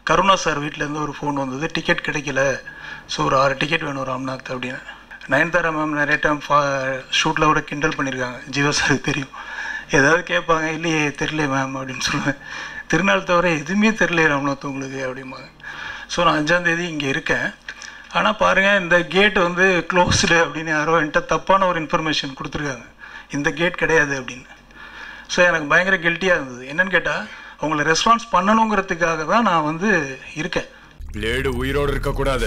Karuna sir வீட்டிலேருந்து ஒரு phone வந்தது, டிக்கெட் கிடைக்கல, ஸோ ஒரு 6 டிக்கெட் வேணும் ராம்நாத் அப்படின்னு. நயன்தாரா மேம் நிறைய டைம் ஷூட்டில் கூட கிண்டல் பண்ணியிருக்காங்க, ஜீவா சாருக்கு தெரியும். ஏதாவது கேட்பாங்க, இல்லையே தெரியல மேம் அப்படின்னு சொல்லுவேன். திருநாள் தவிர எதுவுமே தெரியல ராம்நாத் உங்களுக்கு அப்படிம்பாங்க. ஸோ நான் 5ஆம் தேதி இங்கே இருக்கேன். ஆனால் பாருங்கள், இந்த கேட் வந்து க்ளோஸ்டு அப்படின்னு யாரோ என்கிட்ட தப்பான ஒரு இன்ஃபர்மேஷன் கொடுத்துருக்காங்க, இந்த கேட் கிடையாது அப்படின்னு. ஸோ எனக்கு பயங்கர கில்ட்டியாக இருந்தது. என்னன்னு கேட்டால், அவங்கள ரெஸ்பான்ஸ் பண்ணணுங்கிறதுக்காக தான் நான் வந்து இருக்கேன். பிளேடு உயிரோடு இருக்கக்கூடாது.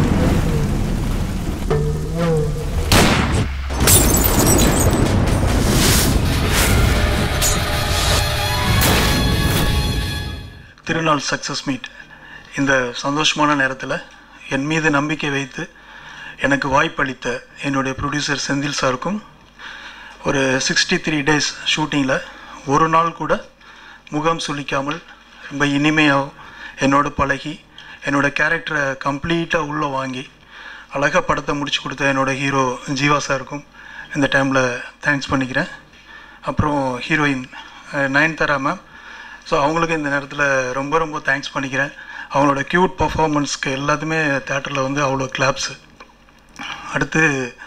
திருநாள் சக்ஸஸ் மீட் இந்த சந்தோஷமான நேரத்தில் என் மீது நம்பிக்கை வைத்து எனக்கு வாய்ப்பளித்த என்னுடைய ப்ரொடியூசர் செந்தில் சாருக்கும், ஒரு 63 days ஷூட்டிங்கில் ஒரு நாள் கூட முகம் சுளிக்காமல் ரொம்ப இனிமையாக என்னோட பழகி என்னோடய கேரக்டரை கம்ப்ளீட்டாக உள்ளே வாங்கி அழகாக படத்தை முடிச்சு கொடுத்த என்னோடய ஹீரோ ஜீவா சாருக்கும் இந்த டைமில் தேங்க்ஸ் பண்ணிக்கிறேன். அப்புறம் ஹீரோயின் நயன்தாரா மேம், ஸோ அவங்களுக்கு இந்த நேரத்தில் ரொம்ப ரொம்ப தேங்க்ஸ் பண்ணிக்கிறேன். அவங்களோட க்யூட் பர்ஃபார்மன்ஸ்க்கு எல்லாத்துமே தேட்டரில் வந்து அவ்வளோ கிளாப்ஸு. அடுத்து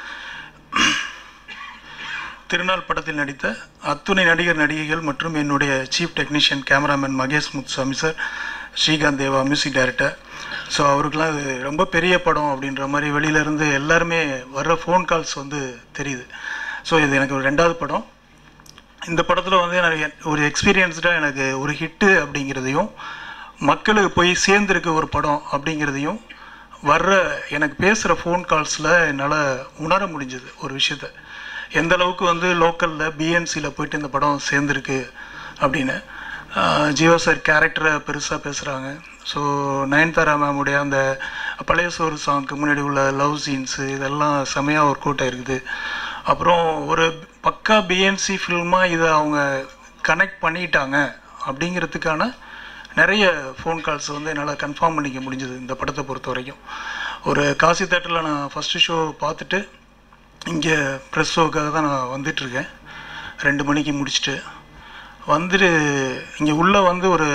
திருநாள் படத்தில் நடித்த அத்துணை நடிகர் நடிகைகள் மற்றும் என்னுடைய chief technician cameraman Mahesh Muthusamy sir, Srikanth Deva music director. So அவருக்கெலாம் இது ரொம்ப பெரிய படம் அப்படின்ற மாதிரி வெளியிலேருந்து எல்லாருமே வர்ற ஃபோன் கால்ஸ் வந்து தெரியுது. ஸோ இது எனக்கு ஒரு 2வது படம். இந்த படத்தில் வந்து எனக்கு ஒரு எக்ஸ்பீரியன்ஸ்டாக எனக்கு ஒரு ஹிட்டு அப்படிங்கிறதையும், மக்களுக்கு போய் சேர்ந்துருக்கு ஒரு படம் அப்படிங்கிறதையும் வர்ற எனக்கு பேசுகிற ஃபோன் கால்ஸில் என்னால் உணர முடிஞ்சது ஒரு விஷயத்த. எந்த அளவுக்கு வந்து லோக்கலில் பிஎன்சியில் போயிட்டு இந்த படம் சேர்ந்துருக்கு அப்படின்னு. ஜீவா சார் கேரக்டரை பெருசாக பேசுகிறாங்க. ஸோ நயன்தாரா மேமுடைய அந்த பழைய சோறு சாங்க்கு முன்னாடி உள்ள லவ் சீன்ஸு இதெல்லாம் செமையாக ஒர்க் அவுட் ஆகிருக்குது. அப்புறம் ஒரு பக்கா பிஎன்சி ஃபில்மாக இதை அவங்க கனெக்ட் பண்ணிட்டாங்க அப்படிங்கிறதுக்கான நிறைய ஃபோன் கால்ஸ் வந்து என்னால் கன்ஃபார்ம் பண்ணிக்க முடிஞ்சது இந்த படத்தை பொறுத்த வரைக்கும். ஒரு காசி தேட்டரில் நான் ஃபஸ்ட்டு ஷோ பார்த்துட்டு இங்கே ப்ரெஸ் ஷோக்காக தான் நான் வந்துட்டுருக்கேன். 2 மணிக்கு முடிச்சுட்டு வந்துட்டு இங்கே உள்ளே வந்து ஒரு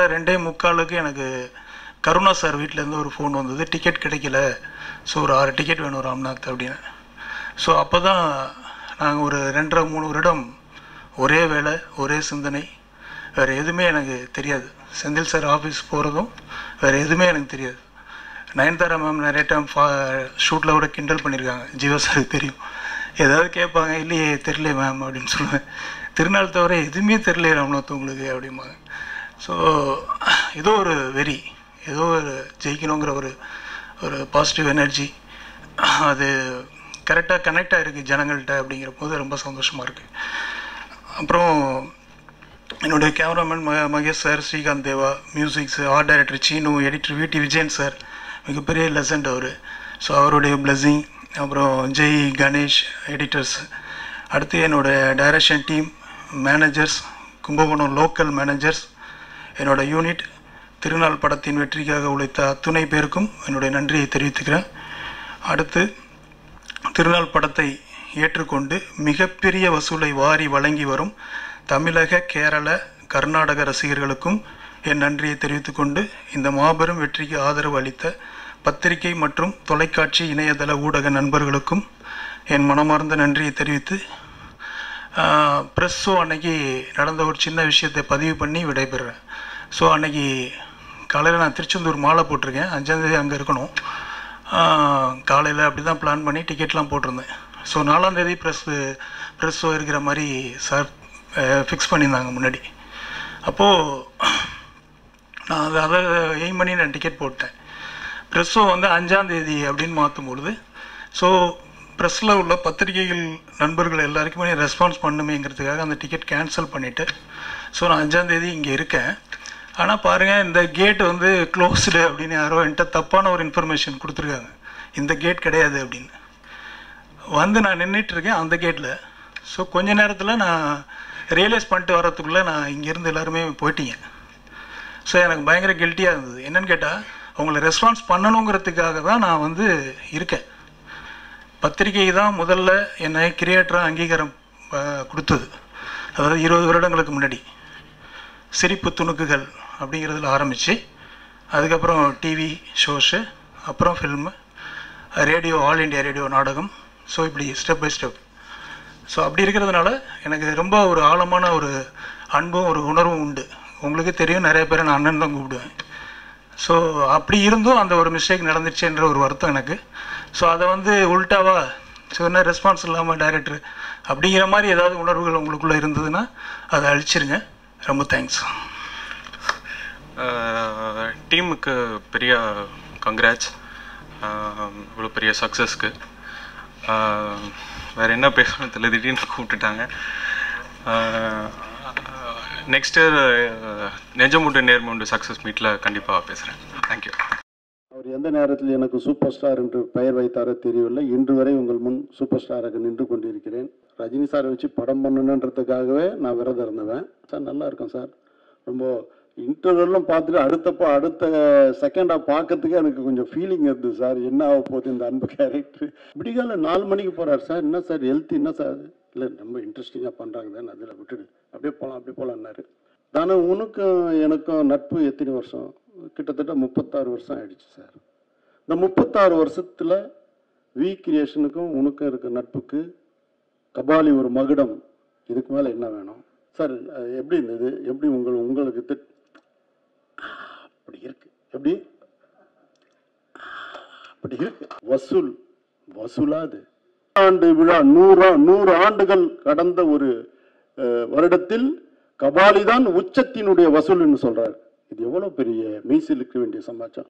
2:45 எனக்கு கருணா சார் வீட்டிலேருந்து ஒரு ஃபோன் வந்தது, டிக்கெட் கிடைக்கல, ஸோ ஒரு 6 டிக்கெட் வேணும் ராம்நாத் அப்படின்னு. ஸோ அப்போ தான் நாங்கள் ஒரு 2.5-3 வருடம் ஒரே வேலை ஒரே சிந்தனை, வேறு எதுவுமே எனக்கு தெரியாது. செந்தில் சார் ஆஃபீஸ் போகிறதும் வேறு எதுவுமே எனக்கு தெரியாது. நயன்தாரா மேம் நிறைய டைம் ஷூட்டில் கூட கிண்டல் பண்ணியிருக்காங்க, ஜீவா சாருக்கு தெரியும். ஏதாவது கேட்பாங்க, இல்லையே தெரியல மேம் அப்படின்னு சொல்லுவேன். திருநாள் தவிர எதுவுமே தெரியல ராம்நாத் உங்களுக்கு அப்படிம்பாங்க. ஸோ ஏதோ ஒரு வெறி, ஏதோ ஒரு ஜெயிக்கணுங்கிற ஒரு பாசிட்டிவ் எனர்ஜி, அது கரெக்டாக கனெக்ட் ஆகிருக்கு ஜனங்கள்கிட்ட அப்படிங்கிற போது ரொம்ப சந்தோஷமாக இருக்குது. அப்புறம் என்னுடைய cameraman Mahesh sir, Srikanth Deva musics, art director Seenu, editor V T Vijayan sir, மிகப்பெரிய லெசண்ட் அவர். ஸோ அவருடைய பிளெஸிங். அப்புறம் ஜெய் கணேஷ் எடிட்டர்ஸ். அடுத்து என்னோடய direction team, managers, Kumbakonam local managers, என்னோடய யூனிட், திருநாள் படத்தின் வெற்றிக்காக உழைத்த அத்துணை பேருக்கும் என்னுடைய நன்றியை தெரிவித்துக்கிறேன். அடுத்து திருநாள் படத்தை ஏற்றுக்கொண்டு மிகப்பெரிய வசூலை வாரி வழங்கி வரும் தமிழக, கேரள, கர்நாடக ரசிகர்களுக்கும் என் நன்றியை தெரிவித்துக்கொண்டு, இந்த மாபெரும் வெற்றிக்கு ஆதரவு அளித்த பத்திரிகை மற்றும் தொலைக்காட்சி இணையதள ஊடக நண்பர்களுக்கும் என் மனமார்ந்த நன்றியை தெரிவித்து, ப்ரெஸ் ஷோ அன்னைக்கு நடந்த ஒரு சின்ன விஷயத்தை பதிவு பண்ணி விடைபெறுறேன். ஸோ அன்னைக்கு காலையில் நான் திருச்செந்தூர் மாலை போட்டிருக்கேன், 5ஆம் தேதி அங்கே இருக்கணும். காலையில் அப்படி தான் பிளான் பண்ணி டிக்கெட்லாம் போட்டிருந்தேன். ஸோ 4ஆம் தேதி ப்ரெஸ் ஷோ இருக்கிற மாதிரி சார் ஃபிக்ஸ் பண்ணியிருந்தாங்க முன்னாடி. அப்போது நான் அதை எய்ம் பண்ணி நான் டிக்கெட் போட்டேன். ப்ரெஸ் ஷோ வந்து 5ஆம் தேதி அப்படின்னு மாற்றும் பொழுது, ஸோ ப்ரெஸ்ஸில் உள்ள பத்திரிகைகள் நண்பர்கள் எல்லாருக்குமே ரெஸ்பான்ஸ் பண்ணுமேங்கிறதுக்காக அந்த டிக்கெட் கேன்சல் பண்ணிவிட்டு, ஸோ நான் 5ஆம் தேதி இங்கே இருக்கேன். ஆனால் பாருங்கள், இந்த கேட் வந்து க்ளோஸ்டு அப்படின்னு யாரோ என்கிட்ட தப்பான ஒரு இன்ஃபர்மேஷன் கொடுத்துருக்காங்க, இந்த கேட் கிடையாது அப்படின்னு. வந்து நான் நின்றுட்டுருக்கேன் அந்த கேட்டில். ஸோ கொஞ்ச நேரத்தில் நான் ரியலைஸ் பண்ணிட்டு வர்றதுக்குள்ளே நான் இங்கேருந்து எல்லாருமே போயிட்டீங்க. ஸோ எனக்கு பயங்கர கில்ட்டியாக இருந்தது. என்னென்னு கேட்டால், அவங்கள ரெஸ்பான்ஸ் பண்ணணுங்கிறதுக்காக தான் நான் வந்து இருக்கேன். பத்திரிகை தான் முதல்ல என்னை கிரியேட்டராக அங்கீகாரம் கொடுத்தது. அதாவது 20 வருடங்களுக்கு முன்னாடி சிரிப்பு துணுக்குகள் அப்படிங்கிறதுல ஆரம்பித்து அதுக்கப்புறம் டிவி ஷோஸு, அப்புறம் film, radio, All India Radio நாடகம். ஸோ இப்படி ஸ்டெப் பை ஸ்டெப். ஸோ அப்படி இருக்கிறதுனால எனக்கு ரொம்ப ஒரு ஆழமான ஒரு அன்பும் ஒரு உணர்வும் உண்டு. உங்களுக்கு தெரியும், நிறைய பேரை நான் அண்ணன் தான் கூப்பிடுவேன். ஸோ அப்படி இருந்தும் அந்த ஒரு மிஸ்டேக் நடந்துச்சுன்ற ஒரு வருத்தம் எனக்கு. ஸோ அதை வந்து உல்ட்டாவா ஸோ என்ன ரெஸ்பான்ஸ் இல்லாமல் டைரக்டர் அப்படிங்கிற மாதிரி ஏதாவது உணர்வுகள் உங்களுக்குள்ளே இருந்ததுன்னா அதை அழிச்சிருங்க. ரொம்ப தேங்க்ஸ். டீமுக்கு பெரிய கங்க்ராட்ஸ், இவ்வளோ பெரிய சக்ஸஸ்க்கு. வேறு என்ன பேசணும் தெரியல, திடீர்னு கூப்பிட்டுட்டாங்க. Next year Nenjamundu Nermundu success மீட்டில் கண்டிப்பாக பேசுகிறேன். தேங்க்யூ. அவர் எந்த நேரத்தில் எனக்கு சூப்பர் ஸ்டார் என்று பெயர் வைத்தாரோ தெரியவில்லை. இன்று வரை உங்கள் முன் சூப்பர் ஸ்டாராக நின்று கொண்டிருக்கிறேன். ரஜினி சாரை வச்சு படம் பண்ணணுன்றதுக்காகவே நான் விரதம் இருந்தவன். சார் நல்லா இருக்கும் சார். ரொம்ப இன்டர்வெல்லாம் பார்த்துட்டு அடுத்த செகண்டாக பார்க்கறதுக்கு எனக்கு கொஞ்சம் ஃபீலிங் இருந்தது சார். என்ன ஆக போகுது இந்த அன்பு கேரக்டர். விடிகால 4 மணிக்கு போகிறார் சார். என்ன சார் ஹெல்த், என்ன சார்? இல்லை ரொம்ப இன்ட்ரெஸ்டிங்காக பண்ணுறாங்க தான், அதில் விட்டுடு, அப்படியே போகலான்னாரு. தானே உனக்கும் எனக்கும் நட்பு எத்தனை வருஷம்? கிட்டத்தட்ட 36 வருஷம் ஆயிடுச்சு சார். இந்த 36 வருஷத்தில் வி கிரியேஷனுக்கும் உனக்கும் இருக்க நட்புக்கு கபாலி ஒரு மகுடம். இதுக்கு மேலே என்ன வேணும் சார்? எப்படி இருந்தது? எப்படி உங்களுக்கு அப்படி இருக்கு? எப்படி அப்படி இருக்கு? வசூலாது ஆண்டு விழா 100 ஆண்டுகள் கடந்த ஒரு வருடத்தில் கபாலி தான் உச்சத்தினுடைய வசூல்னு சொல்றாரு. இது எவ்வளவு பெரிய மெய்சிலுக்க வேண்டிய சமாச்சாரம்.